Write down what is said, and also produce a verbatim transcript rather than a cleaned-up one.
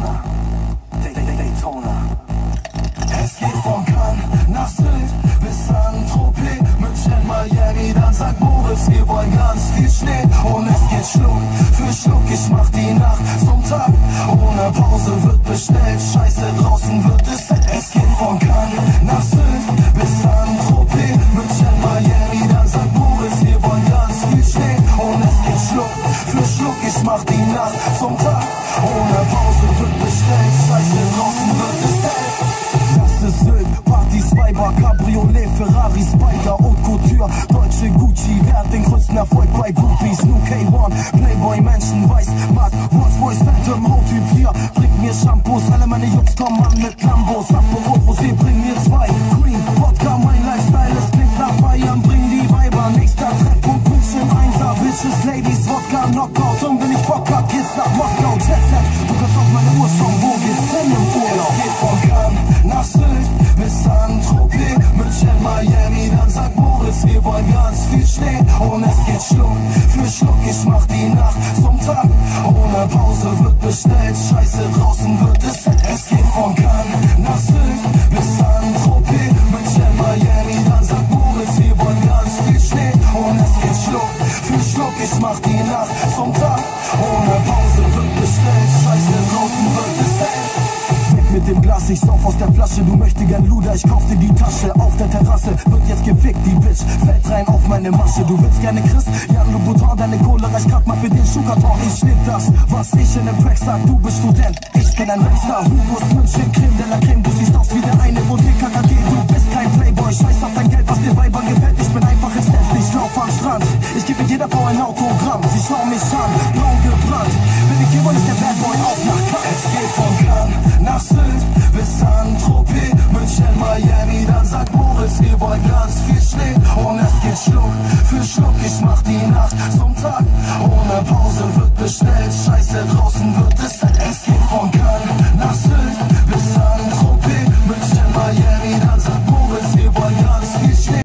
Daytona, Daytona. Es geht von Cannes nach Sylt bis Saint-Tropez, München, Miami, dann Sankt Moritz. Wir wollen ganz viel Schnee und es geht Schluck für Schluck. Ich mach die Nacht zum Tag, ohne Pause wird bestellt. Scheiße, draußen wird es. Es geht von Cannes nach Sylt bis Saint-Tropez, München, Miami, dann Sankt Moritz. Wir wollen ganz viel Schnee und es geht Schluck für Schluck. Ich mach die Nacht zum Tag, ohne Pause wird bestellt. Scheiße, draußen wird es hell. Das ist Sylt, Partys, Weiber, Cabriolet, Ferrari, Spider, Haute Couture, Deutsche Gucci. Wer hat den größten Erfolg bei Groupies? New K eins, Playboy, Menschen, Weiß, Matt, Rolls Royce, Phantom, Hauttyp vier. Bringt mir Shampoos, alle meine Jungs kommen an mit Lambos. Apero, Rosé, bring mir zwei. Green, Vodka, mein Lifestyle, es klingt nach Feiern. Bring die Weiber, nächster Treffpunkt, München, Einser, Bitches, Ladies, Wodka, Knockout. Und wenn ich Bock hab, geht's nach Moskau, Jet Set. Du kannst auf meine Uhr schauen, wo geht's hin im Urlaub? Es geht von Cannes nach Sylt bis Saint-Tropez, München, Miami, dann Sankt Moritz. Wir wollen ganz viel Schnee und es geht Schluck für Schluck. Ich mach die Nacht zum Tag, ohne Pause wird bestellt. Scheiße, draußen wird es. Es geht von Cannes nach Sylt bis Saint-Tropez, München, Miami, dann Sankt Moritz. Wir wollen ganz viel Schnee und es geht Schluck für Schluck. Ich mach die Nacht zum Tag, ohne Pause wird bestellt. Scheiße, draußen wird es hell. Mit dem Glas, ich sauf aus der Flasche. Du möchtest gern Luder, ich kauf dir die Tasche. Auf der Terrasse wird jetzt gefickt, die Bitch fällt rein auf meine Masche. Du willst gerne Chris, Jan Louboutin, deine Kohle reicht grad mal für den Schuhkarton. Ich nehm das, was ich in dem Track sag. Du bist Student, ich bin ein Rapstar. Hugos, München, Creme de la Creme. Du siehst aus wie der eine und K K D. Du bist kein Playboy, scheiß auf dein Geld, was dir Weibern gefällt. Ich bin einfach im Steps, ich lauf am Strand. Ich gebe jeder Frau ein Autogramm. Sie schauen mich an, braun gebrannt. Bin ich hier, ist der Bad Boy auf nach Cannes. Es geht von Cannes nach Sylt bis Saint-Tropez, München, Miami, dann Sankt Moritz. Wir wollen ganz viel Schnee und es geht Schluck für Schluck. Ich mach die Nacht zum Tag, ohne Pause wird bestellt. Scheiße, draußen